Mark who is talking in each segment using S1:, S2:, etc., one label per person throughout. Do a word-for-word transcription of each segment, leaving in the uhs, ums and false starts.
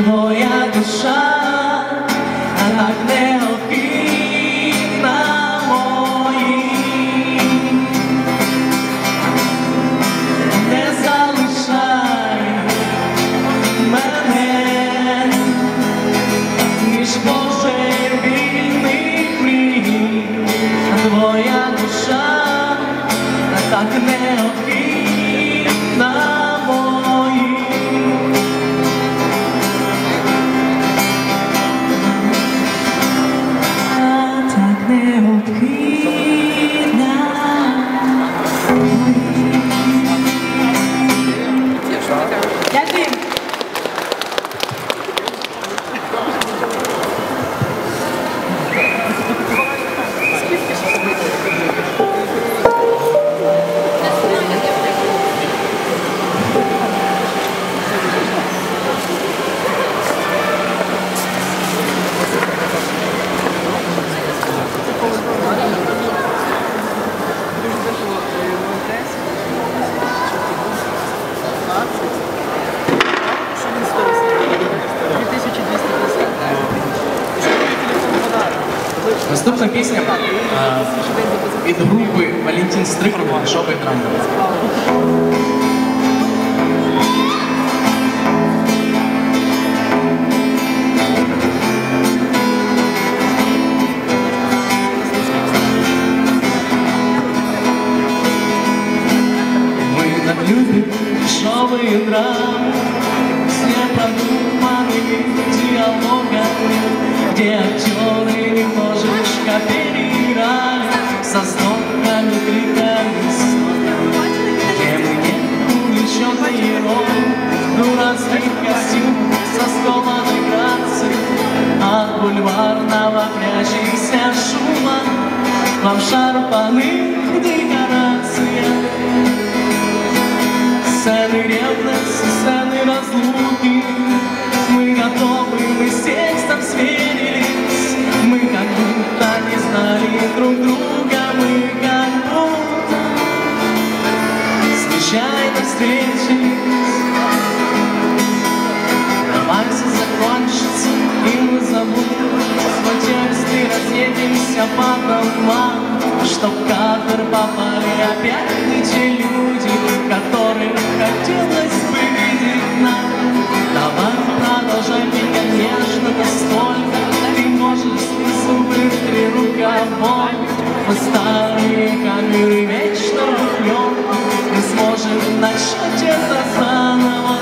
S1: твоя душа, а так необхідна моїй. Не залишай мене між божевільних мрій, твоя душа, а так необхідна моїй.
S2: Дякую.
S1: Наступна пісня а, від групи Валентин Стрикало «Шопий трамвай». Мы так любим дешевые драмы с непродуманными диалогами, где актеры немножечко переиграли со снохами, криками, снохами, где мы не увлеченные роли дурацких костюмов со скованной грацией от бульварного прячущегося шума в обшарпанных декорациях. Сцены ревности, сцены разлуки, мы готовы, мы с текстом сверились, мы как будто не знали друг друга, мы как будто случайно встретились. Давайте закончится, и мы забудем свой текст и разъедемся по домам, чтоб в кадр попали опять не те люди, которых хотелось бы видеть нам. Давай продолжай меня нежно настолько, ты можешь снизу быстрее рукавом. Мы старые камеры вечно рухнем, мы сможем начать это заново.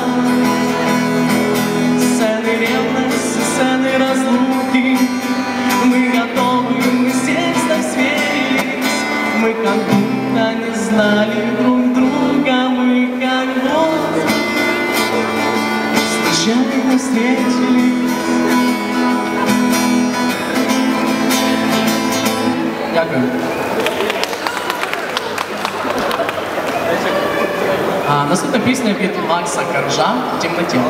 S1: Сцены ревности, сцены разлуки, мы готовы, мы с текстом сверились, мы как будто не знали друг друга, мы как будто случайно встретились. Дякую. А, наступна пісня від Макса Коржа «В темноте».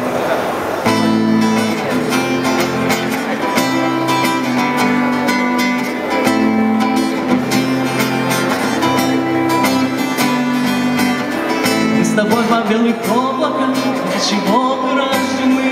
S1: Мы с тобой два белых облака, для чего мы рождены?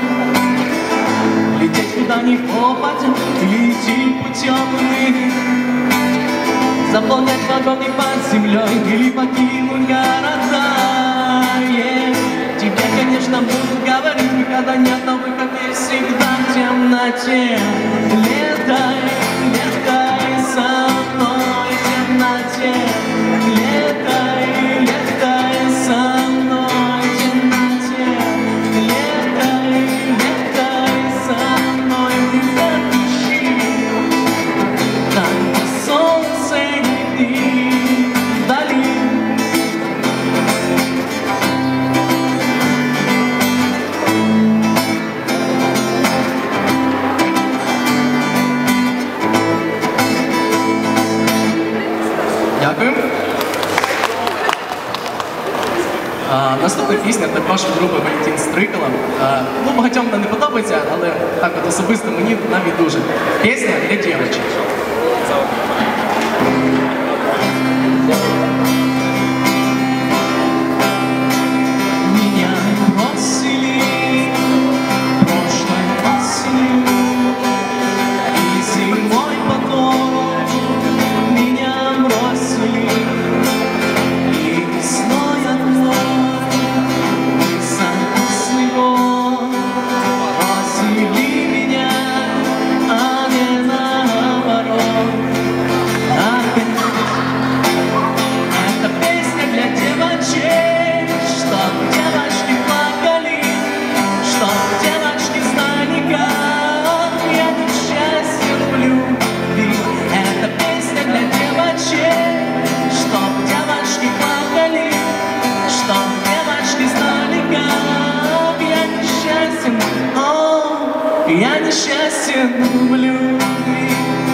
S1: Лететь куда ни попадя, или идти путем иных? Заполнять вагоны под землей или покинуть города. Yeah. Тебе, конечно, будут говорить, никогда нет, но выход есть всегда в темноте. Летай, летай со мной в темноте. Летай, летай со мной в темноте. Летай, летай со мной в темноте. Там, где солнце летит вдали. Дякую. А, наступна пісня також від групи Валентин Стрикало. А, ну, багатьом вона не подобається, але так от особисто мені навіть дуже. Пісня для дівчат. Меня бросили я несчастен в любви.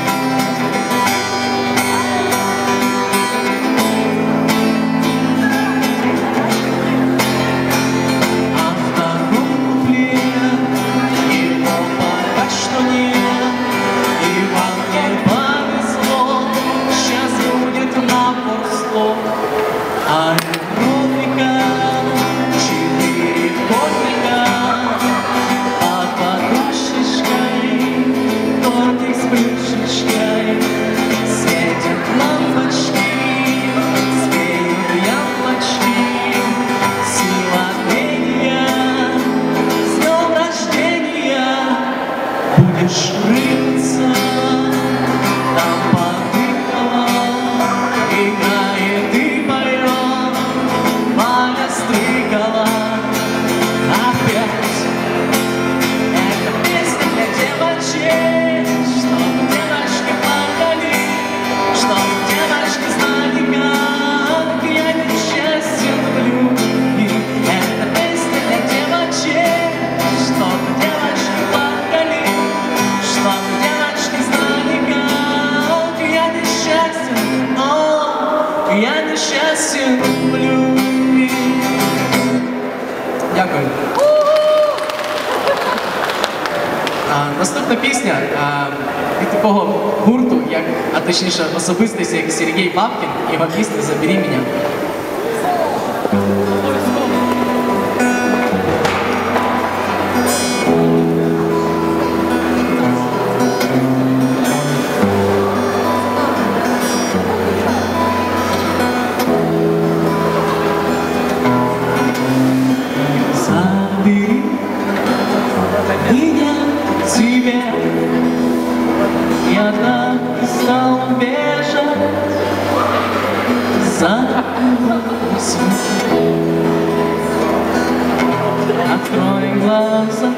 S1: А второй куплет его пока что нет, и вам не повезло, сейчас будет набор слов. А любовника четыре котика, а подушечкой тортик с плюшечкой. Светят лампочки, спеют яблочки, сила пения, с днем рождения. Будешь рыться там под идолом, играет и поет Валя Стрыкало. Опять эта песня для девочек, чтобы девочки плакали, чтобы девочки знали, как я несчастен в любви. Эта песня для девочек, чтобы девочки плакали, чтобы девочки знали, как я несчастен, о, я несчастен в любви. Дякую. А, наступна пісня а, від такого гурту, як, а точніше особистості, як Сергій Бабкін, і його пісня «Забери мене». Забери меня к себе, я так стал бежать за тобой. Открой глаза,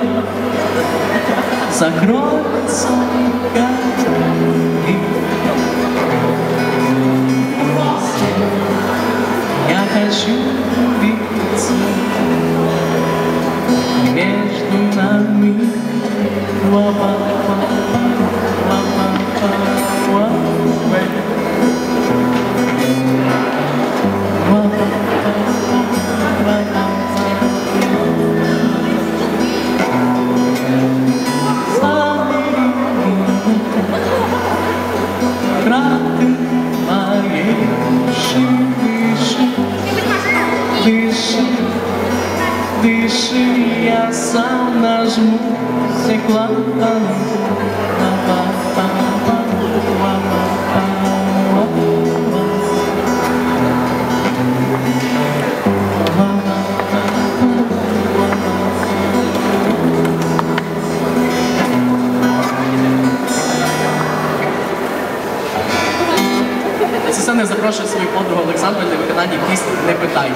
S1: закроется гори. Я хочу видеться между нами. Краты моей души, дыши, дыши, дыши, я сам нажму стекло. Сцени запрошує свою подругу Олександру для виконання пісні «Не питай».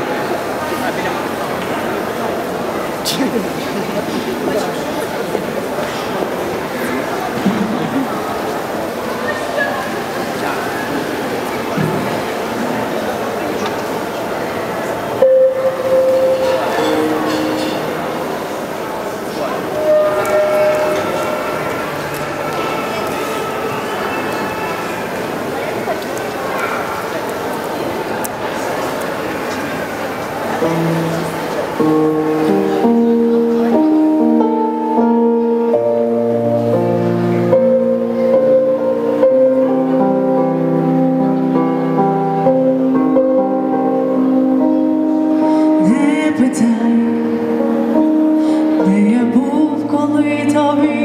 S2: Не питай, де я був, коли тобі